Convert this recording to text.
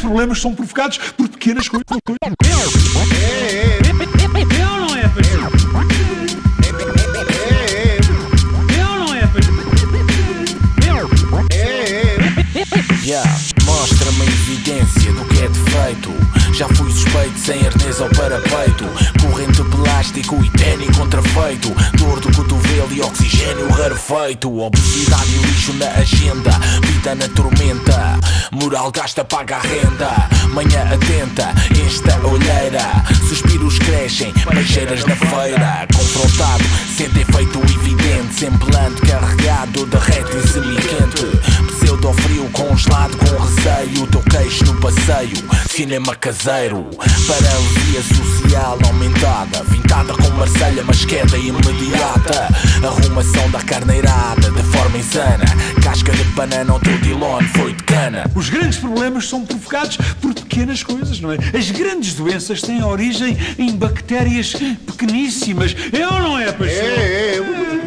problemas são provocados por pequenas coisas. Mostra-me a evidência do que é defeito. Já fui suspeito sem arnês ao parapeito, corrente de plástico e ténis contrafeito, dor do cotovelo e oxigênio rarefeito, obesidade e lixo na agenda, vida na tormenta, moral gasta, paga a renda, manhã atenta, esta olheira, suspiros crescem, peixeiras na feira, confrontado, sente efeito evidente, semblante carregado de réptil semi-quente, pseudo-frio congelado com receio, teu queixo no passeio, cinema caseiro, paralisia social aumentada, vintada com Marselha, mas queda imediata, arrumação da carneirada de forma insana, casca de banana, o teu dilone foi de cana. Os grandes problemas são provocados por pequenas coisas, não é? As grandes doenças têm origem em bactérias pequeníssimas. É ou não é, Paixão?